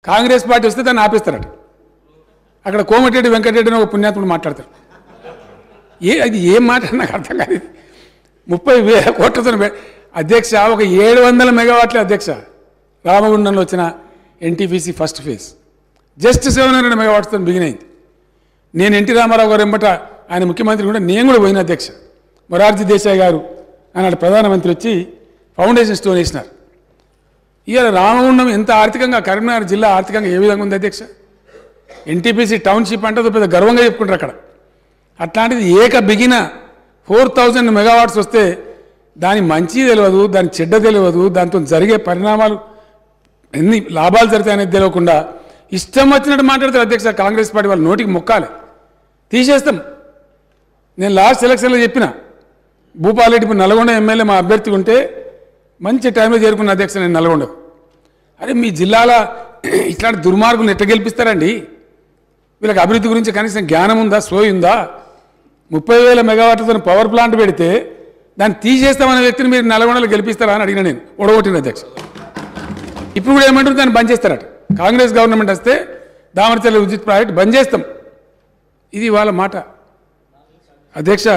Congress party వస్తే దాన్ని ఆపేస్తారట. అక్కడ కోమటిరెడ్డి వెంకటరెడ్డిని ఒక పుణ్యాత్ముడు మాట్లాడతారు. అది ఏం మాట నాకు అర్థం కాదు. 30,000 కోట్లతో అధ్యక్ష ఒక 700 మెగావాట్ల అధ్యక్ష రామగుండంలో వచ్చిన ఎన్టీపీసీ ఫస్ట్ ఫేజ్ జస్ట్ 700 మెగావాట్స్తో బిగిన్ అయింది. నేను ఎన్టీ రామారావు గారు ఎంబట ఆయన ముఖ్యమంత్రి కూడా నేను కూడా పోయిన అధ్యక్ష. మొరార్జీ దేశాయ్ గారు ఆనాడు ప్రధానమంత్రి వచ్చి ఫౌండేషన్ స్టోన్ వేసినారు. ఇవాళ రామగుండం ఎంత ఆర్థికంగా కరీంనగర్ జిల్లా ఆర్థికంగా ఏ విధంగా ఉంది అధ్యక్ష? ఎన్టీపీసీ టౌన్షిప్ అంటే పెద్ద గర్వంగా చెప్పుకుంటారు అక్కడ. అట్లాంటిది బిగిన 4000 మెగావాట్స్ వస్తే దాని మంచి తెలియదు, దాని చెడ్డ తెలియదు, దాంతో జరిగే పరిణామాలు ఎన్ని లాభాలు జరుగుతాయనేది తెలియకుండా ఇష్టం వచ్చినట్టు మాట్లాడతారు అధ్యక్ష. కాంగ్రెస్ పార్టీ వాళ్ళ నోటికి మొక్కాలి, తీసేస్తాం. నేను లాస్ట్ ఎలక్షన్లో చెప్పిన భూపాలరెడ్డి ఇప్పుడు నల్గొండ ఎమ్మెల్యే మా అభ్యర్థి ఉంటే మంచి టైంలో చేరుకున్న అధ్యక్ష. నేను నల్గొండకు అరే మీ జిల్లాలో ఇట్లాంటి దుర్మార్గులను ఎట్లా గెలిపిస్తారండి? వీళ్ళకి అభివృద్ధి గురించి కనీసం జ్ఞానం ఉందా, సోయి ఉందా? 30,000 మెగావాట్లతో పవర్ ప్లాంట్ పెడితే దాన్ని తీసేస్తామనే వ్యక్తిని మీరు నల్గొండలో గెలిపిస్తారా అని అడిగిన నేను. ఓడగొట్టిన అధ్యక్ష. ఇప్పుడు కూడా ఏమంటారు, దాన్ని బంద్ చేస్తారట. కాంగ్రెస్ గవర్నమెంట్ వస్తే దామరచర్ల విద్యుత్ ప్రాజెక్ట్ బంద్ చేస్తాం. ఇది వాళ్ళ మాట అధ్యక్ష.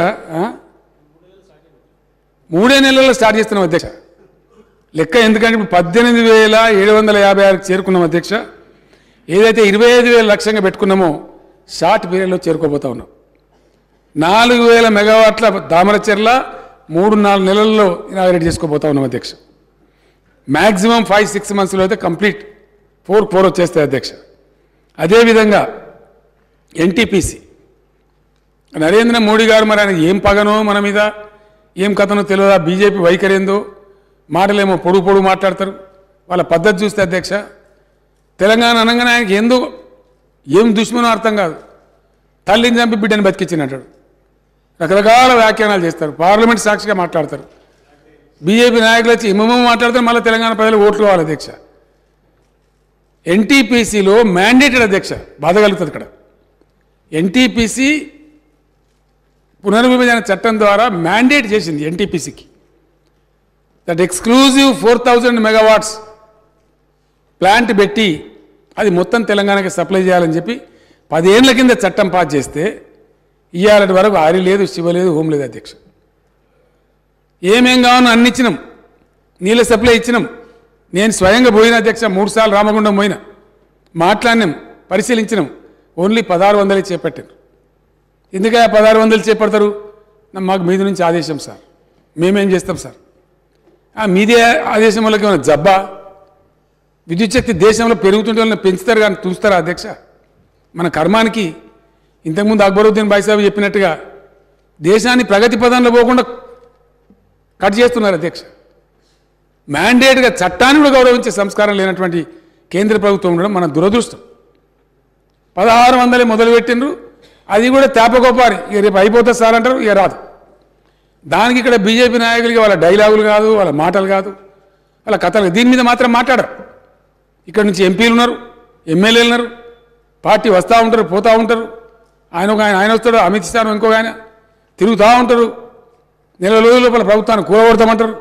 3 నెలల్లో స్టార్ట్ చేస్తున్నాం అధ్యక్ష. లెక్క ఎందుకంటే ఇప్పుడు 18,756 చేరుకున్నాం అధ్యక్ష. ఏదైతే 25,000 లక్ష్యంగా పెట్టుకున్నామో షార్ట్ పీరియడ్లో చేరుకోబోతా ఉన్నాం. 4,000 మెగావాట్ల దామరచర్ల 3-4 నెలల్లో ఇనాగరేట్ చేసుకోబోతా ఉన్నాం అధ్యక్ష. మ్యాక్సిమం 5-6 మంత్స్లో అయితే కంప్లీట్ 4 వచ్చేస్తాయి అధ్యక్ష. అదేవిధంగా ఎన్టీపీసీ నరేంద్ర మోడీ గారు మరి ఆయన ఏం పగనో మన మీద, ఏం కథనో తెలియదా? బీజేపీ వైఖరి ఏందో, మాటలేమో పొడుగు మాట్లాడతారు. వాళ్ళ పద్ధతి చూస్తే అధ్యక్ష తెలంగాణ అనగానే ఆయనకి ఏం దుష్మనో అర్థం కాదు. తల్లిని చంపి బిడ్డని బతికించినట్టు రకరకాల వ్యాఖ్యానాలు చేస్తారు. పార్లమెంట్ సాక్షిగా మాట్లాడతారు. బీజేపీ నాయకులు వచ్చి ఏమేమో మాట్లాడతారు. మళ్ళీ తెలంగాణ ప్రజలు ఓట్లు కావాలి అధ్యక్ష. ఎన్టీపీసీలో మ్యాండేటెడ్ అధ్యక్ష, బాధ కలుగుతుంది ఇక్కడ. ఎన్టీపీసీ పునర్విభజన చట్టం ద్వారా మ్యాండేట్ చేసింది ఎన్టీపీసీకి దట్ ఎక్స్క్లూజివ్ 4,000 మెగావాట్స్ ప్లాంట్ పెట్టి అది మొత్తం తెలంగాణకి సప్లై చేయాలని చెప్పి 10 ఏళ్ల కింద చట్టం పాస్ చేస్తే ఇవాళ వరకు ఆరి లేదు, శివ లేదు, హోం లేదు అధ్యక్ష. ఏమేం కావాలో అన్ని ఇచ్చినాం. నీళ్ళ సప్లై ఇచ్చినాం. నేను స్వయంగా పోయిన అధ్యక్ష, 3 సార్లు రామగుండం పోయినా, మాట్లాడినాం, పరిశీలించినాం. ఓన్లీ 1,600 చేపట్టారు. ఎందుకంటే 1,600 చేపడతారు? మాకు మీద నుంచి ఆదేశం సార్, మేమేం చేస్తాం సార్? మీదే ఆదేశం వాళ్ళకి ఏమైనా జబ్బా? విద్యుత్ శక్తి దేశంలో పెరుగుతుంటే వాళ్ళని పెంచుతారు కానీ చూస్తారా అధ్యక్ష? మన కర్మానికి ఇంతకుముందు అక్బరుద్దీన్ బాయిసాబు చెప్పినట్టుగా దేశాన్ని ప్రగతి పదంలో పోకుండా కట్ చేస్తున్నారు అధ్యక్ష. మ్యాండేట్గా చట్టాన్ని కూడా గౌరవించే సంస్కారం లేనటువంటి కేంద్ర ప్రభుత్వం ఉండడం మన దురదృష్టం. 1,600 మొదలుపెట్టిండ్రు, అది కూడా తేపగొప్పారి. ఇక రేపు అయిపోతుంది సార్ అంటారు, ఇక రాదు. దానికి ఇక్కడ బీజేపీ నాయకులకి వాళ్ళ డైలాగులు కాదు, వాళ్ళ మాటలు కాదు, వాళ్ళ కథలు. దీని మీద మాత్రం మాట్లాడరు. ఇక్కడ నుంచి ఎంపీలు ఉన్నారు, ఎమ్మెల్యేలు ఉన్నారు, పార్టీ వస్తూ ఉంటారు, పోతూ ఉంటారు. ఆయన వస్తాడు, అమిత్ షా ఇంకొక ఆయన తిరుగుతూ ఉంటారు. నెల రోజుల లోపల ప్రభుత్వాన్ని కూరగొడతామంటారు.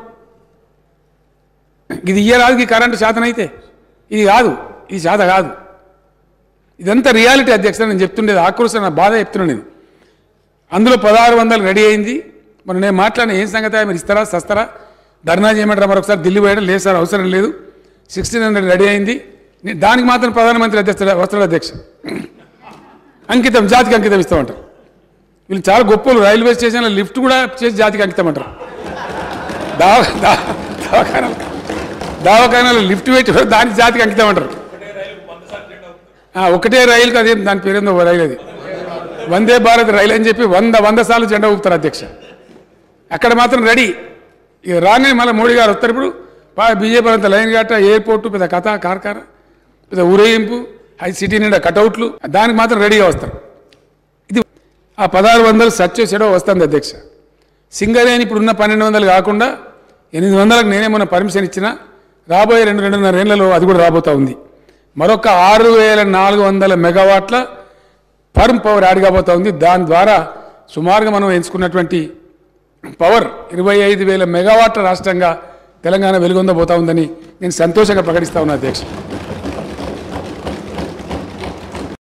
ఇది ఇయ్యరాదు, ఈ కరెంటు శాతం అయితే ఇది కాదు, ఇది శాత కాదు. ఇదంతా రియాలిటీ అధ్యక్ష. నేను చెప్తుండేది ఆక్రోశం, నా బాధ చెప్తున్నాను నేను. అందులో 1,600 రెడీ అయింది. మరి నేను మాట్లాడిన ఏం సంగతి, మీరు ఇస్తారా సస్తారా, ధర్నా చేయమంటారా? మరొకసారి ఢిల్లీ పోయడం లేదు సార్, అవసరం లేదు. 1,600 రెడీ అయింది. దానికి మాత్రం ప్రధానమంత్రి వస్తాడు అధ్యక్ష. అంకితం, జాతికి అంకితం ఇస్తామంటారు. వీళ్ళు చాలా గొప్పలు. రైల్వే స్టేషన్లో లిఫ్ట్ కూడా చేసి జాతికి అంకితం అంటారు. దవాఖానాలో లిఫ్ట్ పెట్టి దానికి జాతికి అంకితం అంటారు. ఒకటే రైలుకి అదే దాని పేరేందో రైలు, అది వందే భారత్ రైలు అని చెప్పి 100 సార్లు జెండా ఊపుతారు అధ్యక్ష. అక్కడ మాత్రం రెడీ. ఇక రాగానే మళ్ళీ మోడీ గారు వస్తారు. ఇప్పుడు బీజేపీ అంతా లైన్ గట్ట, ఎయిర్పోర్టు, పెద్ద కథ కార్ఖాన, పెద్ద ఊరేగింపు, హై సిటీ నిండా కటౌట్లు, దానికి మాత్రం రెడీగా వస్తారు. ఇది ఆ 1,600 సచ్చో చెడో వస్తుంది అధ్యక్ష. సింగరేణి ఇప్పుడున్న 1,200 కాకుండా 800లకు నేనే మొన్న పర్మిషన్ ఇచ్చిన. రాబోయే 2-2.5 ఏళ్లలో అది కూడా రాబోతూ ఉంది. మరొక 6,400 మెగావాట్ల ఫర్మ్ పవర్ యాడ్ కాబోతూ ఉంది. దాని ద్వారా సుమారుగా మనం ఎంచుకున్నటువంటి పవర్ 25,000 మెగావాట్ల రాష్ట్రంగా తెలంగాణ వెలుగొందబోతా ఉందని నేను సంతోషంగా ప్రకటిస్తా ఉన్నా అధ్యక్ష.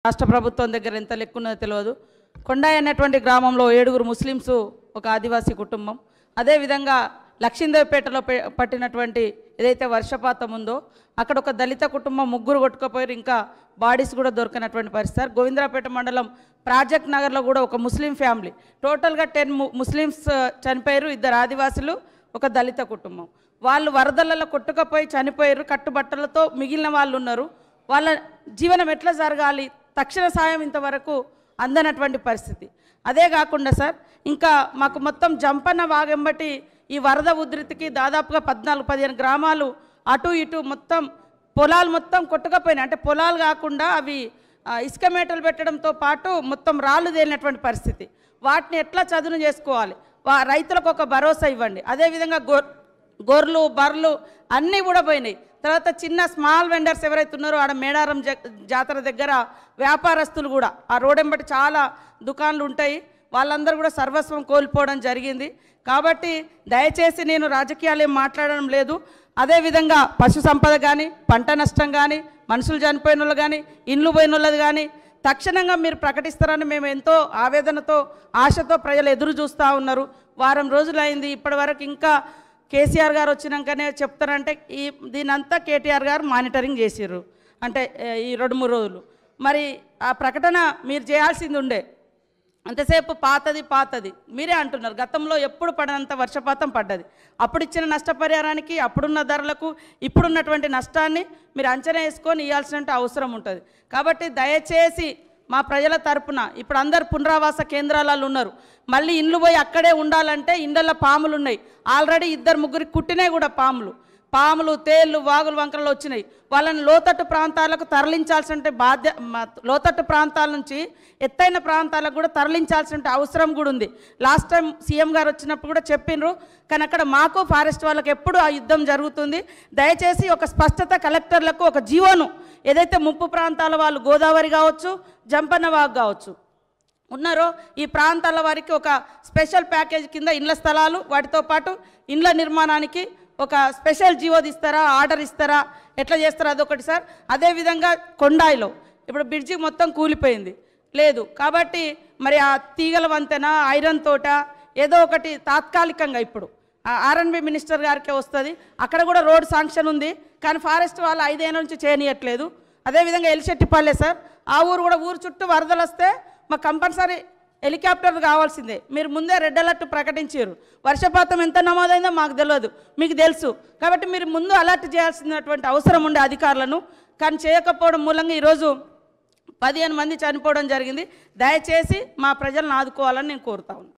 రాష్ట్ర ప్రభుత్వం దగ్గర ఎంత లెక్కున్నదో తెలియదు. కొండాయి అనేటువంటి గ్రామంలో 7 ముస్లిమ్స్, ఒక ఆదివాసీ కుటుంబం. అదేవిధంగా లక్ష్మీదేవిపేటలో పట్టినటువంటి ఏదైతే వర్షపాతం ఉందో అక్కడ ఒక దళిత కుటుంబం 3 కొట్టుకుపోయారు, ఇంకా బాడీస్ కూడా దొరకనటువంటి పరిస్థితి. గోవిందరాపేట మండలం ప్రాజెక్ట్ నగర్లో కూడా ఒక ముస్లిం ఫ్యామిలీ, టోటల్గా 10 ముస్లిమ్స్ చనిపోయారు, 2 ఆదివాసులు, ఒక దళిత కుటుంబం. వాళ్ళు వరదలలో కొట్టుకుపోయి చనిపోయారు, కట్టుబట్టలతో మిగిలిన వాళ్ళు ఉన్నారు. వాళ్ళ జీవనం ఎట్లా జరగాలి, తక్షణ సాయం ఇంతవరకు అందనటువంటి పరిస్థితి. అదే కాకుండా సార్ ఇంకా మాకు మొత్తం జంపన్న వాగెంబటి ఈ వరద ఉధృతికి దాదాపుగా 14-15 గ్రామాలు అటు ఇటు మొత్తం పొలాలు మొత్తం కొట్టుకుపోయినాయి. అంటే పొలాలు కాకుండా అవి ఇసుక మేటలు పెట్టడంతో పాటు మొత్తం రాళ్ళు తేలినటువంటి పరిస్థితి. వాటిని ఎట్లా చదును చేసుకోవాలి, రైతులకు ఒక భరోసా ఇవ్వండి. అదేవిధంగా గొర్రెలు బర్రెలు అన్నీ కూడా పోయినాయి. తర్వాత చిన్న స్మాల్ వెండర్స్ ఎవరైతే ఉన్నారో ఆడ మేడారం జాతర దగ్గర వ్యాపారస్తులు కూడా, ఆ రోడెంబటి చాలా దుకాణాలు ఉంటాయి, వాళ్ళందరూ కూడా సర్వస్వం కోల్పోవడం జరిగింది. కాబట్టి దయచేసి నేను రాజకీయాలు ఏం మాట్లాడడం లేదు. అదేవిధంగా పశు సంపద కానీ, పంట నష్టం కానీ, మనుషులు చనిపోయిన వాళ్ళు కానీ, ఇండ్లు పోయిన వాళ్ళది కానీ తక్షణంగా మీరు ప్రకటిస్తారని మేము ఎంతో ఆవేదనతో ఆశతో ప్రజలు ఎదురు చూస్తూ ఉన్నారు. వారం రోజులు అయింది, ఇప్పటి వరకు ఇంకా కేసీఆర్ గారు వచ్చినాకనే చెప్తారంటే దీనంతా కేటీఆర్ గారు మానిటరింగ్ చేసిర్రు. అంటే ఈ 2-3 రోజులు మరి ఆ ప్రకటన మీరు చేయాల్సింది ఉండే. అంతసేపు పాతది మీరే అంటున్నారు. గతంలో ఎప్పుడు పడనంత వర్షపాతం పడ్డది. అప్పుడు ఇచ్చిన నష్టపరిహారానికి, అప్పుడున్న ధరలకు ఇప్పుడున్నటువంటి నష్టాన్ని మీరు అంచనా వేసుకొని ఇవ్వాల్సిన అవసరం ఉంటుంది. కాబట్టి దయచేసి మా ప్రజల తరపున ఇప్పుడు అందరు పునరావాస కేంద్రాలలో ఉన్నారు. మళ్ళీ ఇండ్లు పోయి అక్కడే ఉండాలంటే ఇండ్లలో పాములు ఉన్నాయి. ఆల్రెడీ 2-3 కుట్టినాయి కూడా పాములు, తేళ్ళు, వాగులు, వంకరలు వచ్చినాయి. వాళ్ళని లోతట్టు ప్రాంతాలకు తరలించాల్సిన లోతట్టు ప్రాంతాల నుంచి ఎత్తైన ప్రాంతాలకు కూడా తరలించాల్సిన అవసరం కూడా ఉంది. లాస్ట్ టైం సీఎం గారు వచ్చినప్పుడు కూడా చెప్పిండ్రు, కానీ అక్కడ మాకు ఫారెస్ట్ వాళ్ళకి ఎప్పుడు ఆ యుద్ధం జరుగుతుంది. దయచేసి ఒక స్పష్టత కలెక్టర్లకు, ఒక జీవోను ఏదైతే ముంపు ప్రాంతాల వాళ్ళు గోదావరి కావచ్చు, జంపన్న వాగు కావచ్చు ఉన్నారో ఈ ప్రాంతాల వారికి ఒక స్పెషల్ ప్యాకేజ్ కింద ఇండ్ల స్థలాలు, వాటితో పాటు ఇండ్ల నిర్మాణానికి ఒక స్పెషల్ జీవో ఇస్తారా, ఆర్డర్ ఇస్తారా, ఎట్లా చేస్తారా అదొకటి సార్. అదేవిధంగా కొండాయిలో ఇప్పుడు బ్రిడ్జి మొత్తం కూలిపోయింది లేదు కాబట్టి మరి ఆ తీగల వంతెన, ఐరన్ తోట ఏదో ఒకటి తాత్కాలికంగా ఇప్పుడు ఆర్ఎన్బి మినిస్టర్ గారికే వస్తుంది. అక్కడ కూడా రోడ్ శాంక్షన్ ఉంది, కానీ ఫారెస్ట్ వాళ్ళు 5 ఏళ్ళ నుంచి చేయనియట్లేదు. అదేవిధంగా ఎలిశెట్టిపల్లె సార్, ఆ ఊరు కూడా ఊరు చుట్టూ వరదలు వస్తే మాకు కంపల్సరీ హెలికాప్టర్ కావాల్సిందే. మీరు ముందే రెడ్ అలర్ట్ ప్రకటించారు. వర్షపాతం ఎంత నమోదైందో మాకు తెలియదు, మీకు తెలుసు. కాబట్టి మీరు ముందు అలర్ట్ చేయాల్సినటువంటి అవసరం ఉండే అధికారులను, కానీ చేయకపోవడం మూలంగా ఈరోజు 15 మంది చనిపోవడం జరిగింది. దయచేసి మా ప్రజలను ఆదుకోవాలని నేను కోరుతా ఉన్నాను.